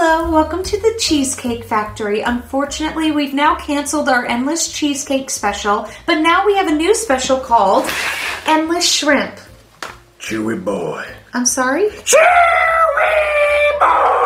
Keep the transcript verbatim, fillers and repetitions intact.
Hello, welcome to the Cheesecake Factory. Unfortunately, we've now canceled our Endless Cheesecake special, but now we have a new special called Endless Shrimp. Chewy Boy. I'm sorry? Chewy Boy!